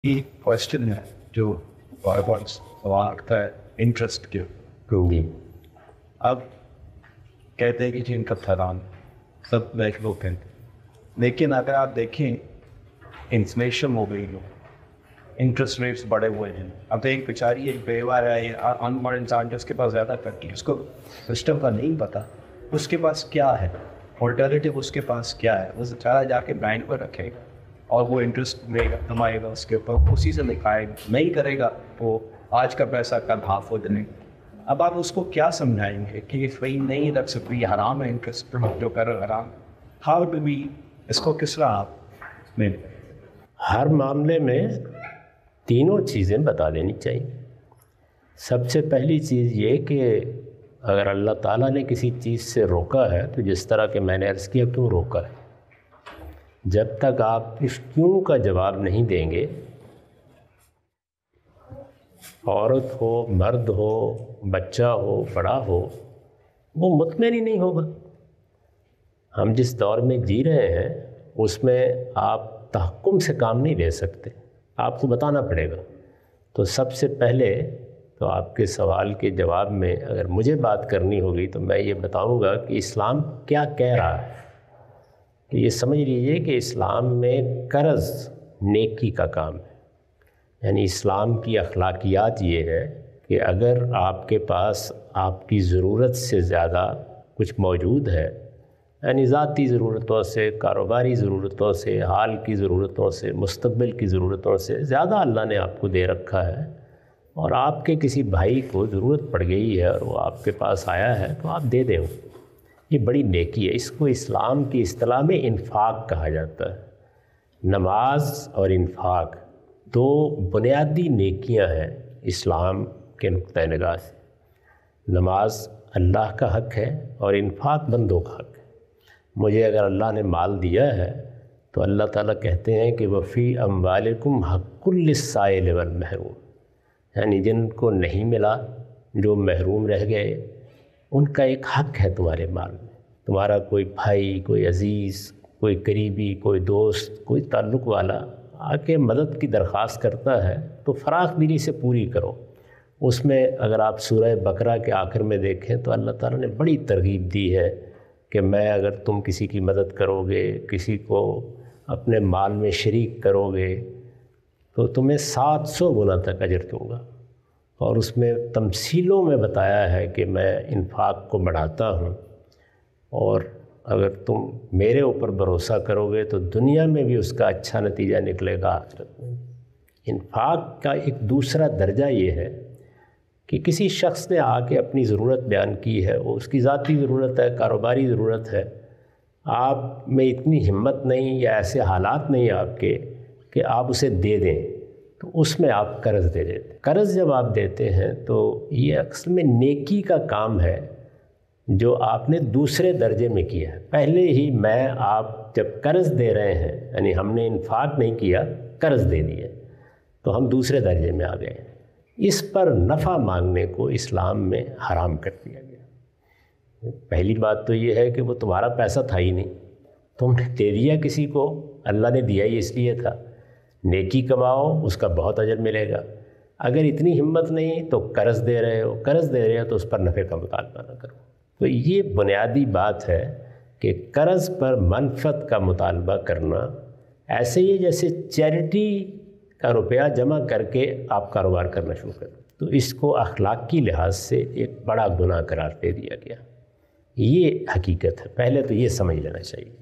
एक क्वेश्चन है जो बार बार सवाल आता है इंटरेस्ट के। जी। अब कहते हैं कि जी इनका फलान सब लाइक लोग हैं, लेकिन अगर आप देखें इन्फ्लेशन हो गई हो, इंटरेस्ट रेट्स बढ़े हुए हैं। अब एक बेचारी एक बेवार है, अनपढ़ इंसान जिसके पास ज़्यादा करती है, उसको सिस्टम का नहीं पता उसके पास क्या है, ऑल्टरनेटिव उसके पास क्या है, वो सारा जाके बैंक पर रखेगा और वो इंटरेस्ट लेगा, कमाएगा उसके ऊपर, उसी से लिखाएगा, नहीं करेगा वो आज का पैसा कल हाफ हो जाने। अब आप उसको क्या समझाएंगे कि भाई नहीं रख सकती, हराम है इंटरेस्ट जो कर हराम। हाउ डू वी इसको किस तरह आप में हर मामले में तीनों चीज़ें बता देनी चाहिए। सबसे पहली चीज़ ये कि अगर अल्लाह ताला ने किसी चीज़ से रोका है तो जिस तरह के मैंने अर्ज़ किया क्यों रोका है, जब तक आप इस क्यों का जवाब नहीं देंगे, औरत हो, मर्द हो, बच्चा हो, बड़ा हो, वो मुतमईन ही नहीं होगा। हम जिस दौर में जी रहे हैं उसमें आप तहक्कुम से काम नहीं ले सकते, आपको बताना पड़ेगा। तो सबसे पहले तो आपके सवाल के जवाब में अगर मुझे बात करनी होगी तो मैं ये बताऊंगा कि इस्लाम क्या कह रहा है। कि ये समझ लीजिए कि इस्लाम में कर्ज़ नेकी का काम है। यानी इस्लाम की अखलाकियात ये है कि अगर आपके पास आपकी ज़रूरत से ज़्यादा कुछ मौजूद है, यानी ज़ाती ज़रूरतों से, कारोबारी ज़रूरतों से, हाल की ज़रूरतों से, मुस्तक़बिल की ज़रूरतों से ज़्यादा अल्लाह ने आपको दे रखा है और आपके किसी भाई को ज़रूरत पड़ गई है और वो आपके पास आया है तो आप दे दें, ये बड़ी नेकी है। इसको इस्लाम की इस्तिलाह में इन्फाक कहा जाता है। नमाज और इन्फाक दो बुनियादी नेकियां हैं इस्लाम के नुक्ता निगाह से। नमाज अल्लाह का हक़ है और इन्फाक बंदों का हक़ है। मुझे अगर अल्लाह ने माल दिया है तो अल्लाह ताला कहते हैं कि वफ़ी अम्वालिकुम हक़्क़ुल लिस्साइल वल महरूम, यानी जिनको नहीं मिला, जो महरूम रह गए, उनका एक हक़ है तुम्हारे माल में। तुम्हारा कोई भाई, कोई अज़ीज़, कोई करीबी, कोई दोस्त, कोई ताल्लुक़ वाला आके मदद की दरख्वास्त करता है तो फ़राख दिली से पूरी करो। उसमें अगर आप सूरह बकरा के आखिर में देखें तो अल्लाह ताला ने बड़ी तरगीब दी है कि मैं अगर तुम किसी की मदद करोगे, किसी को अपने माल में शरीक करोगे तो तुम्हें 700 गुना तक अजर दूँगा। और उसमें तमसीलों में बताया है कि मैं इन्फाक को बढ़ाता हूँ और अगर तुम मेरे ऊपर भरोसा करोगे तो दुनिया में भी उसका अच्छा नतीजा निकलेगा, आखिरत में। इन्फाक का एक दूसरा दर्जा ये है कि किसी शख्स ने आके अपनी ज़रूरत बयान की है, वो उसकी ज़ाती ज़रूरत है, कारोबारी ज़रूरत है, आप में इतनी हिम्मत नहीं या ऐसे हालात नहीं आपके कि आप उसे दे दें, तो उसमें आप कर्ज़ दे देते। कर्ज़ जब आप देते हैं तो ये अक्सर में नेकी का काम है जो आपने दूसरे दर्जे में किया है। पहले ही मैं आप जब कर्ज़ दे रहे हैं, यानी हमने इन्फाक नहीं किया, कर्ज़ दे दिए, तो हम दूसरे दर्जे में आ गए। इस पर नफ़ा मांगने को इस्लाम में हराम कर दिया गया। पहली बात तो ये है कि वो तुम्हारा पैसा था ही नहीं, तुमने दे दिया किसी को, अल्लाह ने दिया ही इसलिए था। नेकी कमाओ, उसका बहुत अजर मिलेगा। अगर इतनी हिम्मत नहीं तो कर्ज़ दे रहे हो, कर्ज़ दे रहे हो तो उस पर नफ़े का मुतालबा ना करो। तो ये बुनियादी बात है कि कर्ज़ पर मनफ़त का मुतालबा करना ऐसे ही जैसे चैरिटी का रुपया जमा करके आप कारोबार करना शुरू करें, तो इसको अखलाकी लिहाज से एक बड़ा गुनाह करार दे दिया गया। ये हकीकत है, पहले तो ये समझ लेना चाहिए।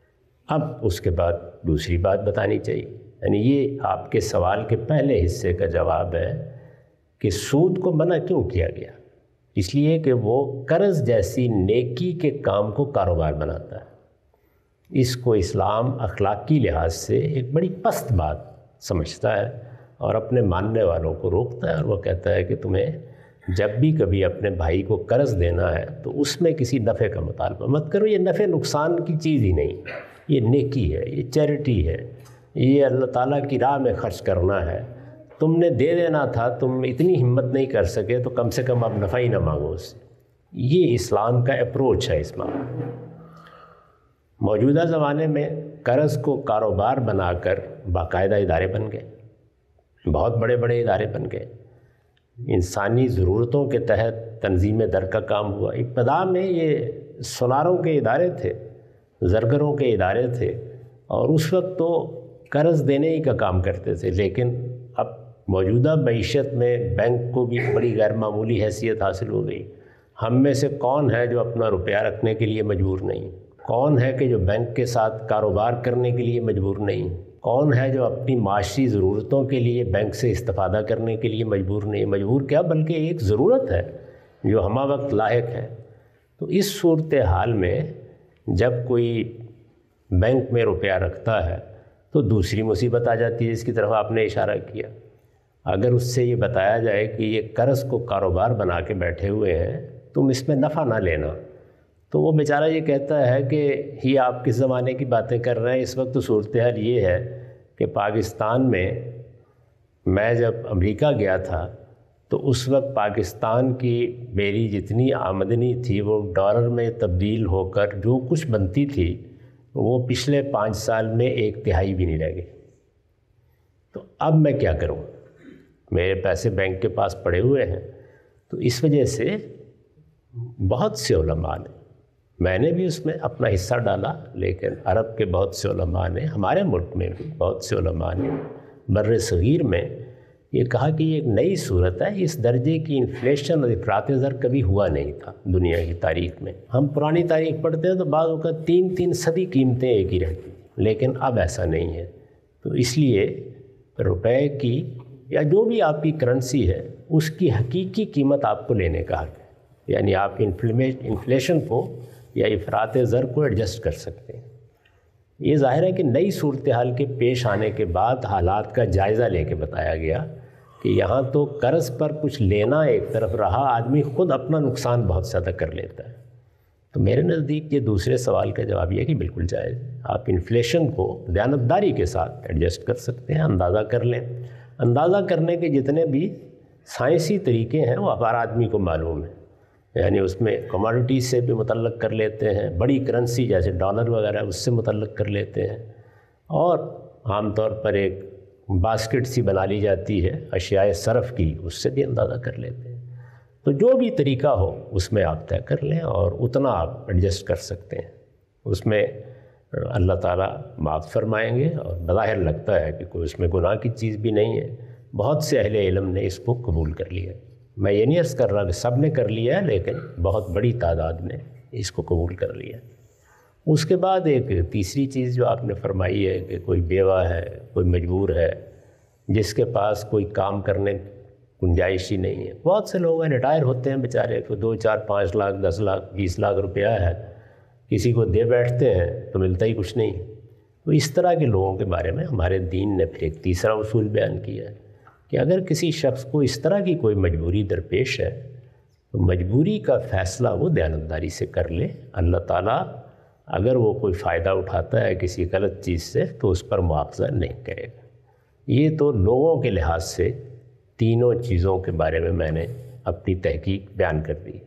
अब उसके बाद दूसरी बात बतानी चाहिए, यानी ये आपके सवाल के पहले हिस्से का जवाब है कि सूद को मना क्यों किया गया। इसलिए कि वो कर्ज़ जैसी नेकी के काम को कारोबार बनाता है। इसको इस्लाम अखलाकी लिहाज से एक बड़ी पस्त बात समझता है और अपने मानने वालों को रोकता है, और वो कहता है कि तुम्हें जब भी कभी अपने भाई को कर्ज़ देना है तो उसमें किसी नफ़े का मुतालबा मत करो। ये नफ़े नुकसान की चीज़ ही नहीं, ये नेकी है, ये चैरिटी है, ये अल्लाह ताला की राह में खर्च करना है। तुमने दे देना था, तुम इतनी हिम्मत नहीं कर सके तो कम से कम आप नफ़ा ही ना मांगो उससे। ये इस्लाम का अप्रोच है इस मामले में। मौजूदा ज़माने में कर्ज़ को कारोबार बनाकर बाकायदा इदारे बन गए। بہت بڑے بڑے ادارے بن گئے، انسانی ضرورتوں کے تحت تنظیم در کا کام ہوا۔ ابتدا میں یہ سوناروں کے ادارے تھے، زرگروں کے ادارے تھے، اور اس وقت تو قرض دینے ہی کا کام کرتے تھے، لیکن اب موجودہ معیشت میں بینک کو بھی بڑی غیر معمولی حیثیت حاصل ہو گئی۔ ہم میں سے کون ہے جو اپنا روپیہ رکھنے کے لیے مجبور نہیں؟ کون ہے کہ جو بینک کے ساتھ کاروبار کرنے کے لیے مجبور نہیں؟ کون ہے جو اپنی معاشی ضرورتوں کے لیے بینک سے استفادہ کرنے کے لیے مجبور نہیں؟ مجبور کیا بلکہ ایک ضرورت ہے جو ہمہ وقت لاحق ہے۔ تو اس صورتحال میں جب کوئی بینک میں روپیہ رکھتا ہے تو دوسری مصیبت آ جاتی ہے، جس کی طرف آپ نے اشارہ کیا۔ اگر اس سے یہ بتایا جائے کہ یہ قرض کو کاروبار بنا کے بیٹھے ہوئے ہیں، تم اس میں نفع نہ لینا، تو وہ بیچارہ یہ کہتا ہے کہ یہ آپ کس زمانے کی باتیں کر رہے ہیں؟ اس وقت تو صورتحال یہ ہے کہ پاکستان میں جب امریکہ گیا تھا تو اس وقت پاکستان کی میری جتنی آمدنی تھی وہ ڈالر میں تبدیل ہو کر جو کچھ بنتی تھی وہ پچھلے 5 سال میں 1/3 بھی نہیں رہ گئی۔ تو اب میں کیا کروں؟ میرے پیسے بینک کے پاس پڑے ہوئے ہیں۔ تو اس وجہ سے بہت سے علماء نے، میں نے بھی اس میں اپنا حصہ ڈالا، لیکن عرب کے بہت سے علماء نے، ہمارے ملک میں بھی بہت سے علماء نے، بر صغیر میں یہ کہا کہ یہ ایک نئی صورت ہے، اس درجے کی انفلیشن اور افراط زر کبھی ہوا نہیں تھا دنیا کی تاریخ میں۔ ہم پرانی تاریخ پڑھتے ہیں تو بعض اوقات 3 صدی قیمتیں ایک ہی رہتی، لیکن اب ایسا نہیں ہے۔ تو اس لیے روپے کی یا جو بھی آپ کی کرنسی ہے اس کی حقیقی قیمت آپ کو لینے کا حق ہے، یعنی آپ انفلیشن کو یا افراط زر کو ایڈجسٹ کر سکتے ہیں۔ یہ ظاہر ہے کہ نئی صورتحال کے پیش آنے کے بعد حالات کا جائزہ لے کے بتایا گیا کہ یہاں تو قرض پر کچھ لینا ایک طرف رہا، آدمی خود اپنا نقصان بہت زیادہ کر لیتا ہے۔ تو میرے نزدیک یہ دوسرے سوال کا جواب یہ ہے کہ بالکل جائز، آپ انفلیشن کو دیانتداری کے ساتھ ایڈجسٹ کر سکتے ہیں، اندازہ کر لیں۔ اندازہ کرنے کے جتنے بھی سائنسی طریقے ہیں وہ ہر آدمی کو معلوم ہے، یعنی اس میں کموڈیٹیز سے بھی متعلق کر لیتے ہیں، بڑی کرنسی جیسے ڈالر وغیرہ اس سے متعلق کر لیتے ہیں، اور عام طور پر ایک باسکٹ سی بنا لی جاتی ہے اشیاء صرف کی، اس سے بھی اندازہ کر لیتے ہیں۔ تو جو بھی طریقہ ہو اس میں آپ طے کر لیں اور اتنا آپ ایڈجسٹ کر سکتے ہیں، اس میں اللہ تعالیٰ معاف فرمائیں گے، اور بظاہر لگتا ہے کہ کوئی اس میں گناہ کی چیز بھی نہیں ہے۔ بہت سے اہل علم نے اس کو قبول کر لیا، میں یہ نہیں عرض کر رہا کہ سب نے کر لیا ہے، لیکن بہت بڑی تعداد نے اس کو قبول کر لیا۔ اس کے بعد ایک تیسری چیز جو آپ نے فرمائی ہے کہ کوئی بیوہ ہے، کوئی مجبور ہے، جس کے پاس کوئی کام کرنے گنجائش ہی نہیں ہے۔ بہت سے لوگ ہیں ریٹائر ہوتے ہیں بیچارے، کوئی 2, 4, 5 لاکھ 10 لاکھ 20 لاکھ روپیہ ہے، کسی کو دے بیٹھتے ہیں تو ملتا ہی کچھ نہیں۔ تو اس طرح کے لوگوں کے بارے میں ہمارے دین نے پھر ایک تیسرا اصول بیان کیا ہے کہ اگر کسی شخص کو اس طرح کی کوئی مجبوری درپیش ہے تو مجبوری کا فیصلہ وہ دیانتداری سے کر لے۔ اللہ تعالیٰ اگر وہ کوئی فائدہ اٹھاتا ہے کسی غلط چیز سے تو اس پر مواخذہ نہیں کرے گا۔ یہ تو لوگوں کے لحاظ سے تینوں چیزوں کے بارے میں میں نے اپنی تحقیق بیان کر دی۔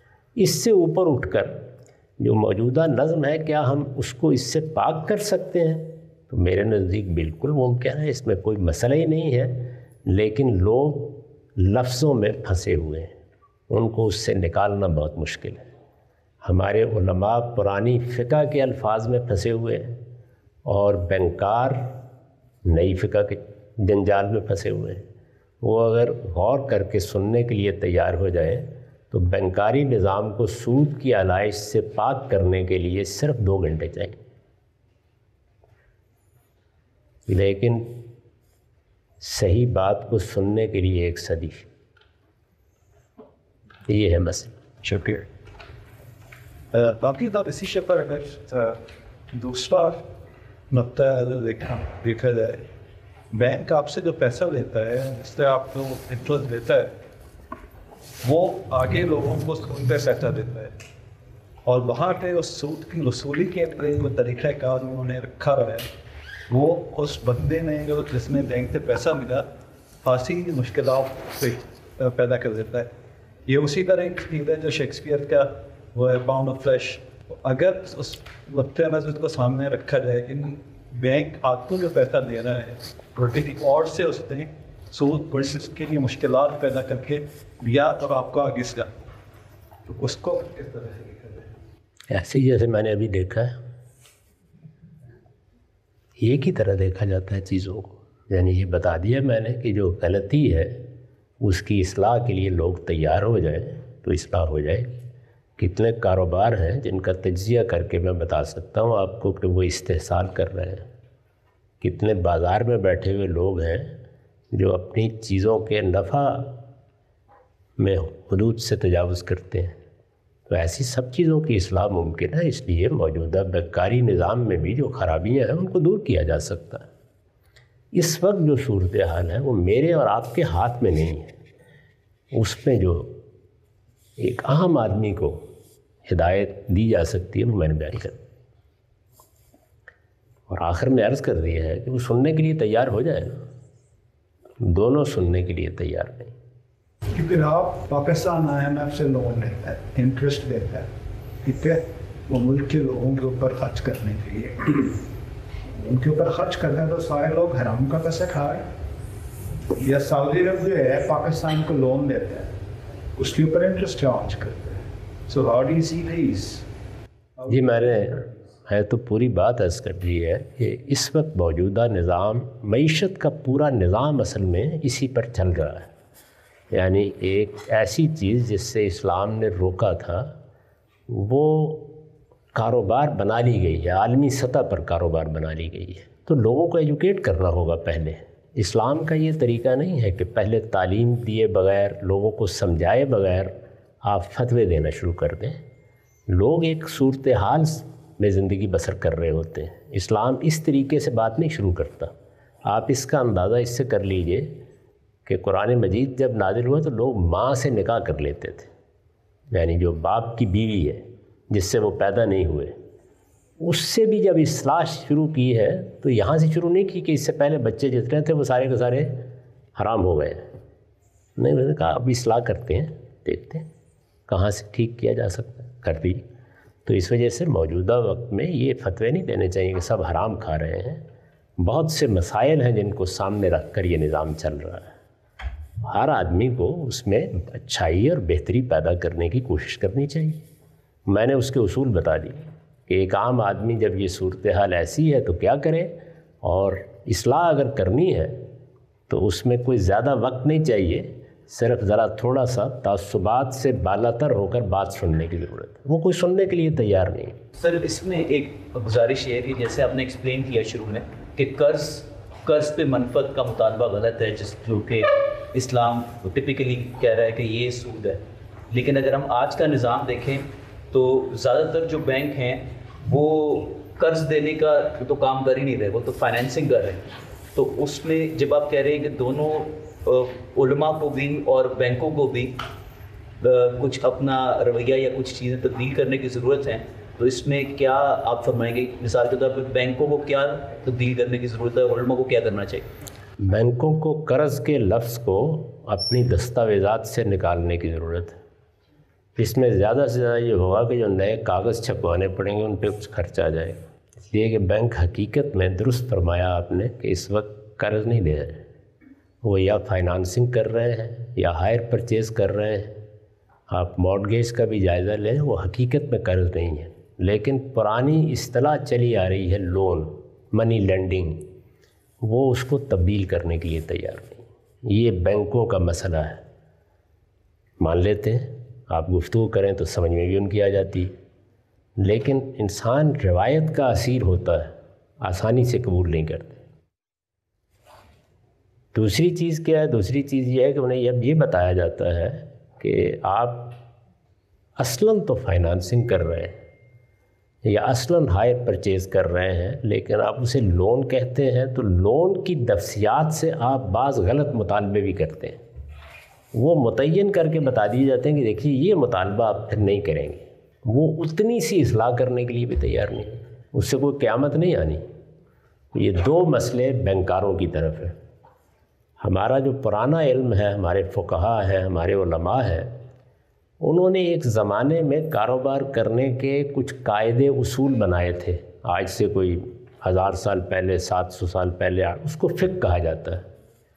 اس سے اوپر اٹھ کر جو موجودہ نظم ہے، کیا ہم اس کو اس سے پاک کر سکتے ہیں؟ تو میرے نزدیک بالکل ممکن ہے، اس میں کوئی مسئلہ ہی نہیں ہے، لیکن لوگ لفظوں میں پھنسے ہوئے ہیں، ان کو اس سے نکالنا بہت مشکل ہے۔ ہمارے علماء پرانی فقہ کے الفاظ میں پھنسے ہوئے ہیں، اور بینکار نئی فقہ کے جنجال میں پھنسے ہوئے ہیں۔ وہ اگر غور کر کے سننے کے لیے تیار ہو جائے تو بینکاری نظام کو سود کی علائش سے پاک کرنے کے لیے صرف 2 گھنٹے چاہیے، لیکن صحیح بات کو سننے کے لیے 1 صدی۔ یہ ہے مسئلہ۔ شکریہ۔ باقی تو اسی شے پر اگر دوسرا نقطہ دیکھا جائے، بینک آپ سے جو پیسہ لیتا ہے، جس سے آپ کو انٹرسٹ دیتا ہے، وہ آگے لوگوں کو سود پہ پیسہ دیتا ہے، اور وہاں پہ اس سود کی وصولی کے جو طریقہ کار انہوں نے رکھا ہے وہ اس بندے نے جو جس میں بینک سے پیسہ ملا خاصی مشکلات پیدا کر دیتا ہے۔ یہ اسی طرح ایک چیز ہے جو شیکسپیئر کا وہ ہے پاؤنڈ آف فلیش۔ اگر اس نقطۂ نظر کو سامنے رکھا جائے کہ بینک آپ کو جو پیسہ دے رہا ہے اور سے اس نے सूद वर्सेस के लिए मुश्किलात पैदा करके या तो आपको आगे से तो उसको किस तरह से देखा जाए? ऐसे ही जैसे मैंने अभी देखा है, एक ही तरह देखा जाता है चीज़ों को। यानी ये बता दिया मैंने कि जो गलती है उसकी इस्लाह के लिए लोग तैयार हो जाएं तो इस्लाह हो जाएगी। कितने कारोबार हैं जिनका तज्जिया करके मैं बता सकता हूँ आपको कि वो इस्तेहसाल कर रहे हैं। कितने बाज़ार में बैठे हुए लोग हैं जो अपनी चीज़ों के नफ़ा में हुदूद से तजावुज़ करते हैं। तो ऐसी सब चीज़ों की इस्लाह मुमकिन है। इसलिए मौजूदा बेकारी निज़ाम में भी जो ख़राबियाँ हैं उनको दूर किया जा सकता है। इस वक्त जो सूरत हाल है वो मेरे और आपके हाथ में नहीं है। उसमें जो एक आम आदमी को हिदायत दी जा सकती है वो मैंने बयान कर, और आखिर में अर्ज़ कर दिया है कि वो सुनने के लिए तैयार हो जाए ना। दोनों सुनने के लिए तैयार नहीं। कि फिर आप पाकिस्तान IMF से लोन लेता है, इंटरेस्ट देता है, ठीक है, वो मुल्क के लोगों के ऊपर खर्च करने के लिए, उनके ऊपर खर्च करता है तो सारे लोग हराम का पैसा खा रहे हैं। या सऊदी अरब जो है पाकिस्तान को लोन देता है, उसके ऊपर इंटरेस्ट चार्ज करता है। So how do you see this? जी मैंने है तो पूरी बात अर्ज़ कर दी है कि इस वक्त मौजूदा निज़ाम, मईशत का पूरा निज़ाम असल में इसी पर चल रहा है। यानी एक ऐसी चीज़ जिससे इस्लाम ने रोका था वो कारोबार बना ली गई है, आलमी सतह पर कारोबार बना ली गई है। तो लोगों को एजुकेट करना होगा पहले। इस्लाम का ये तरीका नहीं है कि पहले तालीम दिए बग़ैर, लोगों को समझाए बग़ैर आप फतवे देना शुरू कर दें। लोग एक सूरत हाल में ज़िंदगी बसर कर रहे होते हैं। इस्लाम इस तरीके से बात नहीं शुरू करता। आप इसका अंदाज़ा इससे कर लीजिए कि कुरान मजीद जब नाज़िल हुआ तो लोग माँ से निकाह कर लेते थे, यानी जो बाप की बीवी है जिससे वो पैदा नहीं हुए, उससे भी जब इस्लाह शुरू की है तो यहाँ से शुरू नहीं की कि इससे पहले बच्चे जितने थे वो सारे के सारे हराम हो गए। नहीं, मैंने कहा अब इस्लाह करते हैं, देखते हैं कहाँ से ठीक किया जा सकता है, कर दी। तो इस वजह से मौजूदा वक्त में ये फतवे नहीं देने चाहिए कि सब हराम खा रहे हैं। बहुत से मसाइल हैं जिनको सामने रख कर ये निज़ाम चल रहा है। हर आदमी को उसमें अच्छाई और बेहतरी पैदा करने की कोशिश करनी चाहिए। मैंने उसके उसूल बता दिए कि एक आम आदमी जब ये सूरत हाल ऐसी है तो क्या करे, और इस्लाह अगर करनी है तो उसमें कोई ज़्यादा वक्त नहीं चाहिए, सिर्फ ज़रा थोड़ा सा तासुबात से बालातर होकर बात सुनने की ज़रूरत है। वो कोई सुनने के लिए तैयार नहीं। सर इसमें एक गुजारिश ये है कि जैसे आपने एक्सप्लेन किया शुरू में कि कर्ज़ पे मनफत का मुतालबा गलत है, जो कि इस्लाम टिपिकली कह रहा है कि ये सूद है। लेकिन अगर हम आज का निज़ाम देखें तो ज़्यादातर जो बैंक हैं वो कर्ज़ देने का तो काम कर ही नहीं रहे, वो तो फाइनेंसिंग कर रहे हैं। तो उसमें जब आप कह रहे हैं कि दोनों उलमा को भी और बैंकों को भी कुछ अपना रवैया या कुछ चीज़ें तब्दील करने की ज़रूरत है, तो इसमें क्या आप फरमाएंगे? मिसाल के तौर पर बैंकों को क्या तब्दील करने की ज़रूरत है और उलमा को क्या करना चाहिए? बैंकों को कर्ज़ के लफ्ज़ को अपनी दस्तावेज़ात से निकालने की ज़रूरत है। इसमें ज़्यादा से ज़्यादा ये होगा कि जो नए कागज़ छपवाने पड़ेंगे उन पर कुछ खर्चा आ जाएगा। इसलिए कि बैंक हकीकत में, दुरुस्त फरमाया आपने, कि इस वक्त कर्ज़ नहीं दे रहे, वो या फाइनेंसिंग कर रहे हैं या हायर परचेज़ कर रहे हैं। आप मॉर्गेज का भी जायज़ा लें, वो हकीकत में कर्ज़ नहीं है, लेकिन पुरानी इस्तिलाह चली आ रही है लोन, मनी लेंडिंग, वो उसको तब्दील करने के लिए तैयार नहीं। ये बैंकों का मसला है। मान लेते हैं, आप गुफ्तगू करें तो समझ में भी उनकी आ जाती है, लेकिन इंसान रिवायत का असीर होता है, आसानी से कबूल नहीं करते। दूसरी चीज़ क्या है? दूसरी चीज़ ये है कि उन्हें अब ये बताया जाता है कि आप असलन तो फाइनेंसिंग कर रहे हैं या असलन हायर परचेज़ कर रहे हैं, लेकिन आप उसे लोन कहते हैं, तो लोन की तफसीलात से आप बाज़ गलत मुतालबे भी करते हैं। वो मुतय्यन करके बता दिए जाते हैं कि देखिए ये मुतालबा आप फिर नहीं करेंगे। वो उतनी सी इस्लाह करने के लिए भी तैयार नहीं, उससे कोई क़यामत नहीं आनी। ये दो मसले बैंकारों की तरफ है। हमारा जो पुराना इल्म है, हमारे फ़ुक़हा हैं, हमारे उलमा हैं, उन्होंने एक ज़माने में कारोबार करने के कुछ कायदे उसूल बनाए थे। आज से कोई 1000 साल पहले, 700 साल पहले, उसको फ़िक़्ह कहा जाता है।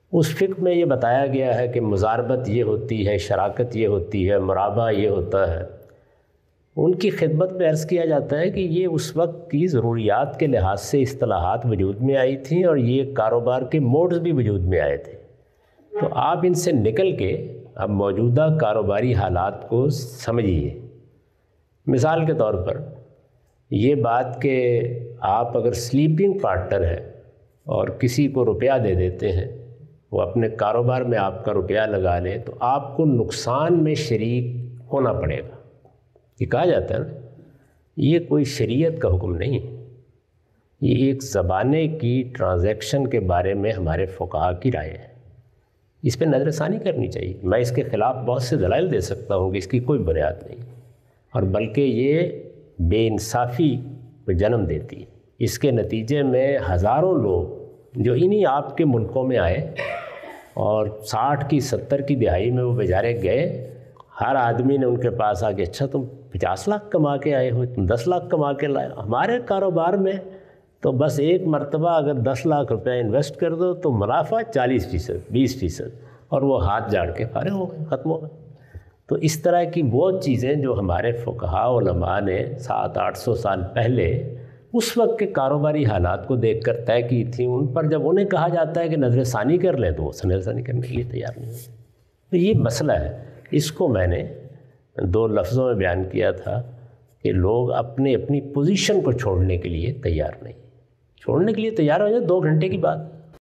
اس فقہ میں یہ بتایا گیا ہے کہ مزاربت یہ ہوتی ہے، شراکت یہ ہوتی ہے، مرابہ یہ ہوتا ہے، ان کی خدمت میں عرض کیا جاتا ہے کہ یہ اس وقت کی ضروریات کے لحاظ سے اصطلاحات وجود میں آئی تھیں اور یہ کاروبار کے موڈز بھی وجود میں آئے تھے۔ تو آپ ان سے نکل کے اب موجودہ کاروباری حالات کو سمجھیے۔ مثال کے طور پر یہ بات کہ آپ اگر سلیپنگ پارٹنر ہیں اور کسی کو روپیہ دے دیتے ہیں، وہ اپنے کاروبار میں آپ کا روپیہ لگا لے، تو آپ کو نقصان میں شریک ہونا پڑے گا۔ یہ کہا جاتا ہے نا، یہ کوئی شریعت کا حکم نہیں ہے، یہ ایک زبانے کی ٹرانزیکشن کے بارے میں ہمارے فقہا کی رائے ہے۔ اس پہ نظر ثانی کرنی چاہیے۔ میں اس کے خلاف بہت سے دلائل دے سکتا ہوں کہ اس کی کوئی بنیاد نہیں، اور بلکہ یہ بے انصافی کو جنم دیتی ہے۔ اس کے نتیجے میں ہزاروں لوگ جو انہی آپ کے ملکوں میں آئے اور 60 کی 70 کی دہائی میں وہ بیچارے گئے، ہر آدمی نے ان کے پاس آ کے اچھا تم 50 لاکھ کما کے آئے ہو، تم 10 لاکھ کما کے لائے، ہمارے کاروبار میں تو بس ایک مرتبہ اگر 10 لاکھ روپے انویسٹ کر دو تو منافع 40%، 20%، اور وہ ہاتھ جاڑ کے فارغ ہو گئے، ختم ہو گئے۔ تو اس طرح کی وہ چیزیں جو ہمارے فقہاء علماء نے 700-800 سال پہلے اس وقت کے کاروباری حالات کو دیکھ کر طے کی تھیں، ان پر جب انہیں کہا جاتا ہے کہ نظر ثانی کر لیں تو وہ نظر ثانی کرنے کے لیے تیار نہیں ہوتے۔ تو یہ مسئلہ ہے، اس کو میں نے 2 لفظوں میں بیان کیا تھا کہ لوگ اپنی پوزیشن کو چھوڑنے کے لیے تیار نہیں، چھوڑنے کے لیے تیار ہو جائے 2 گھنٹے کی بات۔